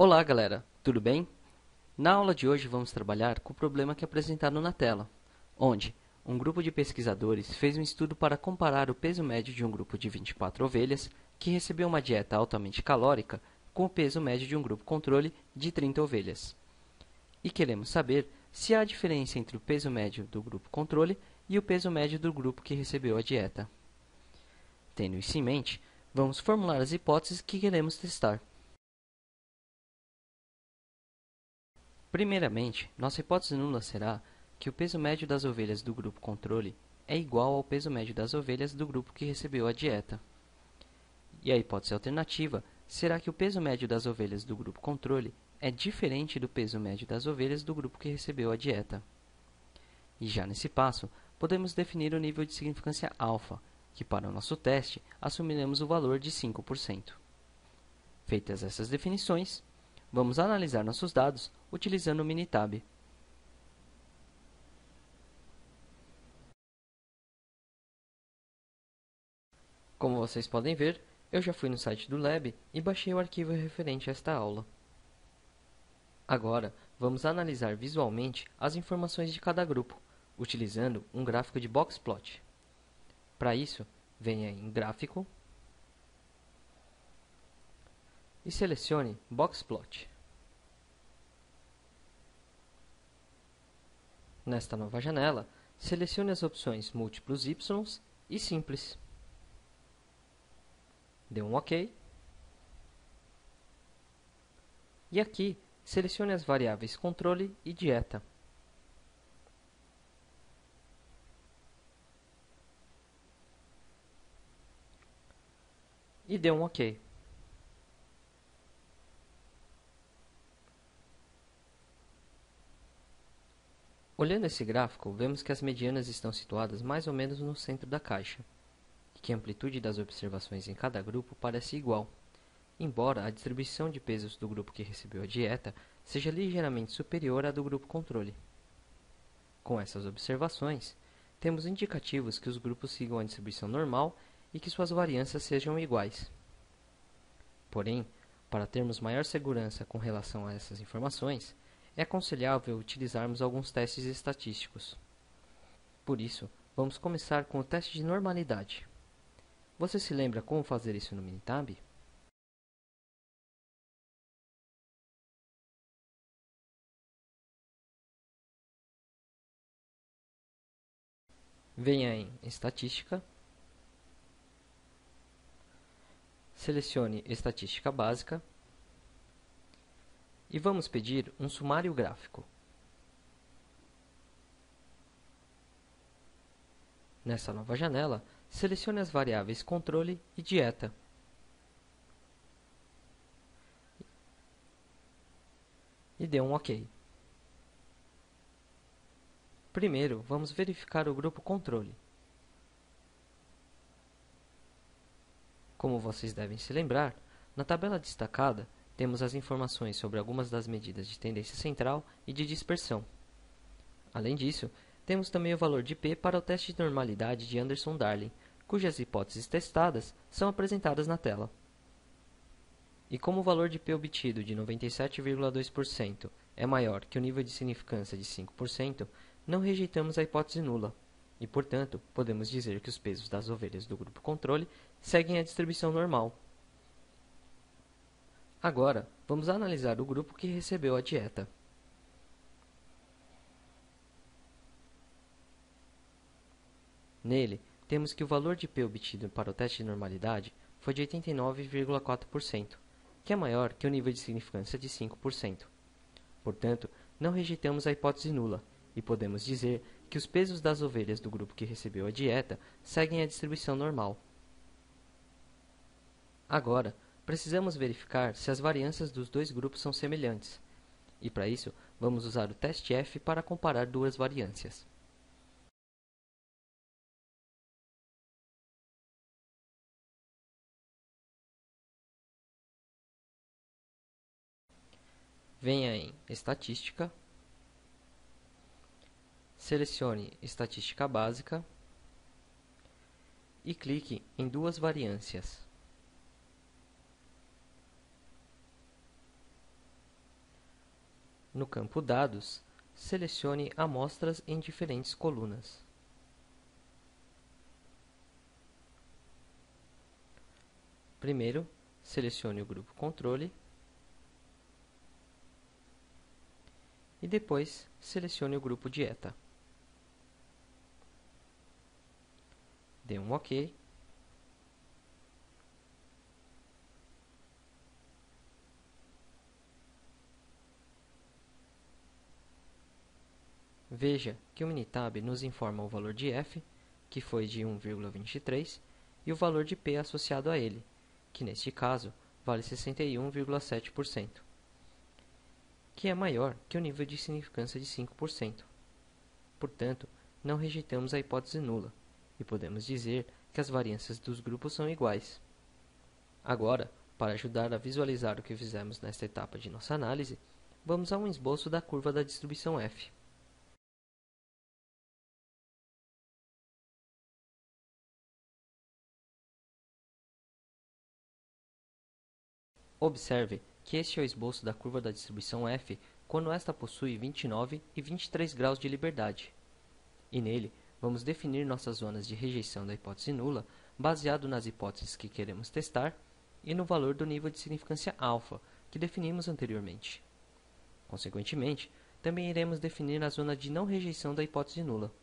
Olá, galera, tudo bem? Na aula de hoje vamos trabalhar com o problema que é apresentado na tela, onde um grupo de pesquisadores fez um estudo para comparar o peso médio de um grupo de 24 ovelhas que recebeu uma dieta altamente calórica com o peso médio de um grupo controle de 30 ovelhas. E queremos saber se há diferença entre o peso médio do grupo controle e o peso médio do grupo que recebeu a dieta. Tendo isso em mente, vamos formular as hipóteses que queremos testar. Primeiramente, nossa hipótese nula será que o peso médio das ovelhas do grupo controle é igual ao peso médio das ovelhas do grupo que recebeu a dieta. E a hipótese alternativa será que o peso médio das ovelhas do grupo controle é diferente do peso médio das ovelhas do grupo que recebeu a dieta. E já nesse passo, podemos definir o nível de significância alfa, que para o nosso teste assumiremos o valor de 5%. Feitas essas definições, vamos analisar nossos dados utilizando o Minitab. Como vocês podem ver, eu já fui no site do Lab e baixei o arquivo referente a esta aula. Agora, vamos analisar visualmente as informações de cada grupo, utilizando um gráfico de boxplot. Para isso, venha em Gráfico e selecione Boxplot. Nesta nova janela, selecione as opções Múltiplos Y e Simples. Dê um OK. E aqui, selecione as variáveis Controle e Dieta. E dê um OK. Olhando esse gráfico, vemos que as medianas estão situadas mais ou menos no centro da caixa, e que a amplitude das observações em cada grupo parece igual, embora a distribuição de pesos do grupo que recebeu a dieta seja ligeiramente superior à do grupo controle. Com essas observações, temos indicativos que os grupos sigam a distribuição normal e que suas variâncias sejam iguais. Porém, para termos maior segurança com relação a essas informações, é aconselhável utilizarmos alguns testes estatísticos. Por isso, vamos começar com o teste de normalidade. Você se lembra como fazer isso no Minitab? Venha em Estatística, selecione Estatística Básica e vamos pedir um sumário gráfico. Nessa nova janela, selecione as variáveis Controle e Dieta. E dê um OK. Primeiro, vamos verificar o grupo Controle. Como vocês devem se lembrar, na tabela destacada, temos as informações sobre algumas das medidas de tendência central e de dispersão. Além disso, temos também o valor de P para o teste de normalidade de Anderson-Darling, cujas hipóteses testadas são apresentadas na tela. E como o valor de P obtido de 97,2% é maior que o nível de significância de 5%, não rejeitamos a hipótese nula, e, portanto, podemos dizer que os pesos das ovelhas do grupo controle seguem a distribuição normal. Agora, vamos analisar o grupo que recebeu a dieta. Nele, temos que o valor de P obtido para o teste de normalidade foi de 89,4%, que é maior que o nível de significância de 5%. Portanto, não rejeitamos a hipótese nula, e podemos dizer que os pesos das ovelhas do grupo que recebeu a dieta seguem a distribuição normal. Agora, precisamos verificar se as variâncias dos dois grupos são semelhantes, e para isso, vamos usar o teste F para comparar duas variâncias. Venha em Estatística, selecione Estatística Básica e clique em Duas variâncias. No campo Dados, selecione amostras em diferentes colunas. Primeiro, selecione o grupo Controle e depois selecione o grupo Dieta. Dê um OK. Veja que o Minitab nos informa o valor de f, que foi de 1,23, e o valor de p associado a ele, que neste caso vale 61,7%, que é maior que o nível de significância de 5%. Portanto, não rejeitamos a hipótese nula, e podemos dizer que as variâncias dos grupos são iguais. Agora, para ajudar a visualizar o que fizemos nesta etapa de nossa análise, vamos a um esboço da curva da distribuição f. Observe que este é o esboço da curva da distribuição f quando esta possui 29 e 23 graus de liberdade. E nele, vamos definir nossas zonas de rejeição da hipótese nula baseado nas hipóteses que queremos testar e no valor do nível de significância alfa, que definimos anteriormente. Consequentemente, também iremos definir a zona de não rejeição da hipótese nula.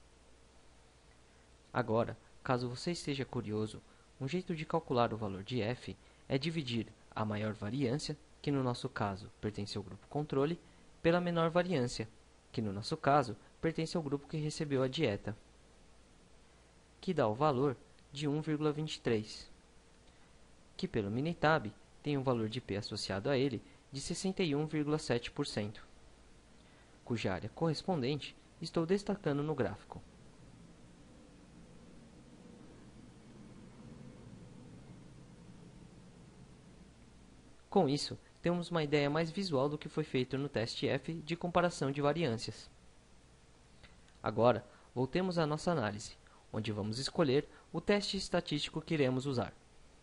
Agora, caso você esteja curioso, um jeito de calcular o valor de f é dividir a maior variância, que no nosso caso pertence ao grupo controle, pela menor variância, que no nosso caso pertence ao grupo que recebeu a dieta, que dá o valor de 1,23, que pelo Minitab tem um valor de p associado a ele de 61,7%, cuja área correspondente estou destacando no gráfico. Com isso, temos uma ideia mais visual do que foi feito no teste F de comparação de variâncias. Agora, voltemos à nossa análise, onde vamos escolher o teste estatístico que iremos usar.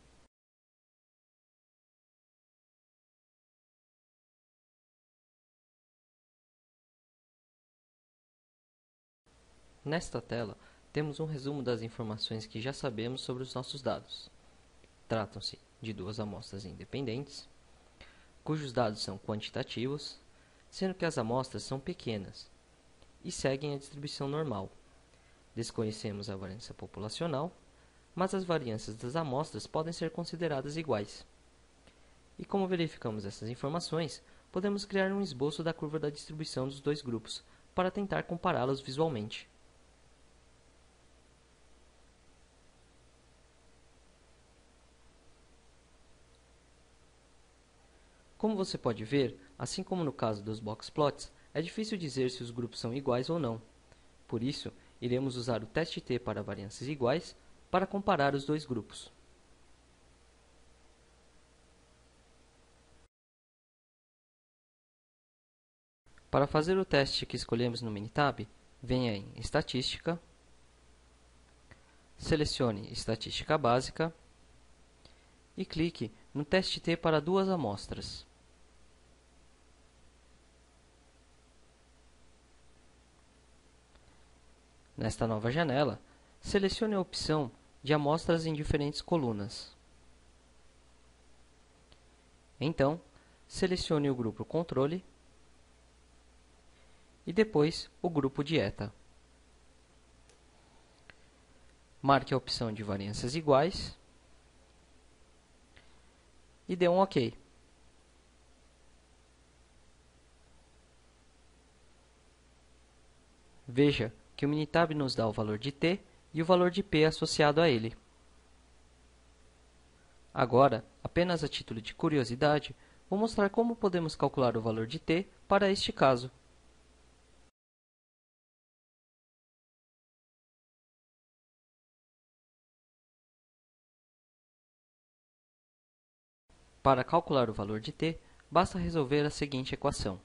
Nesta tela, temos um resumo das informações que já sabemos sobre os nossos dados. Tratam-se de duas amostras independentes, cujos dados são quantitativos, sendo que as amostras são pequenas e seguem a distribuição normal. Desconhecemos a variância populacional, mas as variâncias das amostras podem ser consideradas iguais. E como verificamos essas informações, podemos criar um esboço da curva da distribuição dos dois grupos para tentar compará-los visualmente. Como você pode ver, assim como no caso dos box plots, é difícil dizer se os grupos são iguais ou não. Por isso, iremos usar o teste T para variâncias iguais para comparar os dois grupos. Para fazer o teste que escolhemos no Minitab, venha em Estatística, selecione Estatística Básica e clique no teste T para duas amostras. Nesta nova janela, selecione a opção de amostras em diferentes colunas. Então, selecione o grupo Controle e depois o grupo Dieta. Marque a opção de variâncias iguais e dê um OK. Veja que o Minitab nos dá o valor de t e o valor de p associado a ele. Agora, apenas a título de curiosidade, vou mostrar como podemos calcular o valor de t para este caso. Para calcular o valor de t, basta resolver a seguinte equação.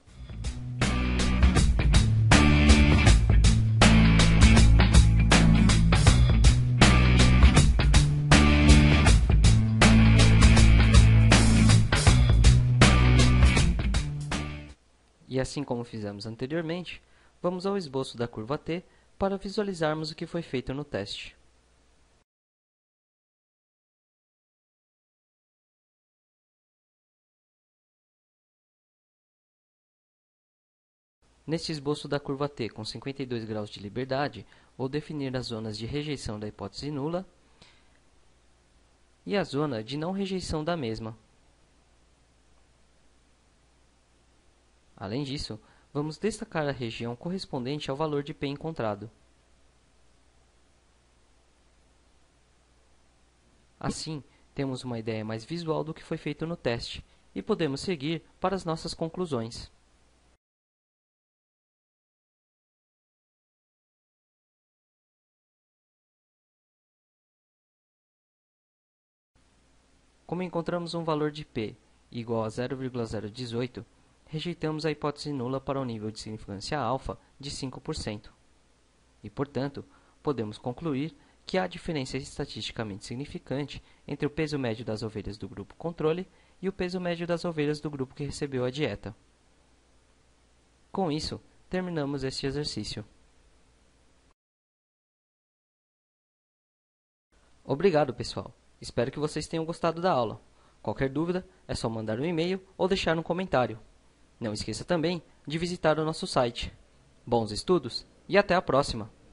E assim como fizemos anteriormente, vamos ao esboço da curva T para visualizarmos o que foi feito no teste. Neste esboço da curva T com 52 graus de liberdade, vou definir as zonas de rejeição da hipótese nula e a zona de não rejeição da mesma. Além disso, vamos destacar a região correspondente ao valor de P encontrado. Assim, temos uma ideia mais visual do que foi feito no teste e podemos seguir para as nossas conclusões. Como encontramos um valor de P igual a 0,018, rejeitamos a hipótese nula para o nível de significância alfa de 5%. E, portanto, podemos concluir que há diferença estatisticamente significante entre o peso médio das ovelhas do grupo controle e o peso médio das ovelhas do grupo que recebeu a dieta. Com isso, terminamos este exercício. Obrigado, pessoal! Espero que vocês tenham gostado da aula. Qualquer dúvida, é só mandar um e-mail ou deixar um comentário. Não esqueça também de visitar o nosso site. Bons estudos e até a próxima!